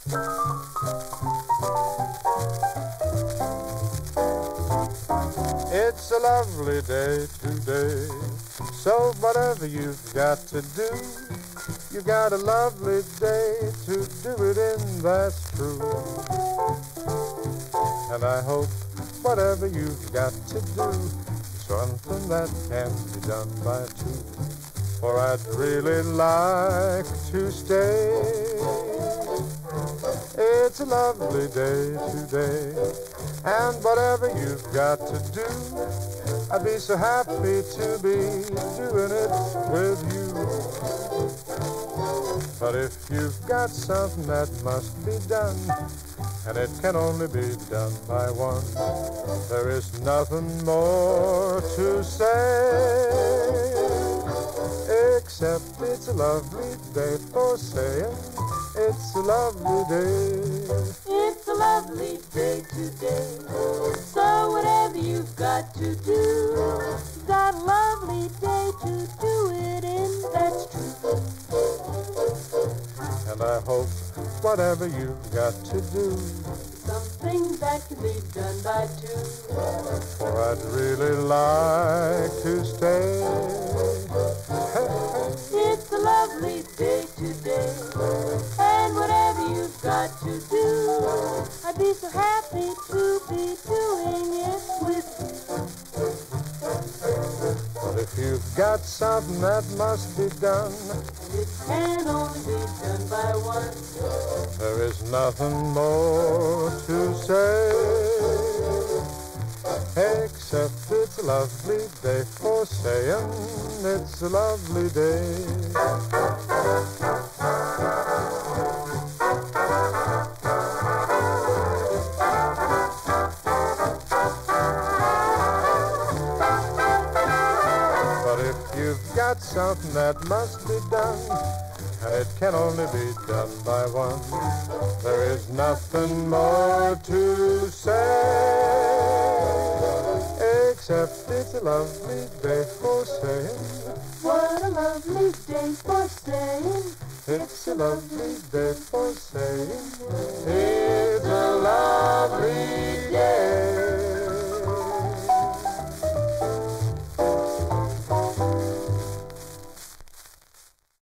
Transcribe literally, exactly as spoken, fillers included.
It's a lovely day today, so whatever you've got to do, you got a lovely day to do it in, that's true. And I hope whatever you've got to do is something that can be done by two, for I'd really like to stay. It's a lovely day today, and whatever you've got to do, I'd be so happy to be doing it with you. But if you've got something that must be done, and it can only be done by one, there is nothing more to say, except it's a lovely day for saying it's a lovely day. It's a lovely day today, so whatever you've got to do, you've got a lovely day to do it in, that's true. And I hope whatever you've got to do, something that can be done by two, for I'd really like to stay. It's a lovely day today, and whatever you've got to do, I'd be so happy to be doing it with you. But if you've got something that must be done, it can only be done by one, there is nothing more to say, except it's a lovely day for saying it's a lovely day. But if you've got something that must be done, and it can only be done by one, there is nothing more to say, except it's a lovely day for saying, what a lovely day for saying, it's a lovely day for saying,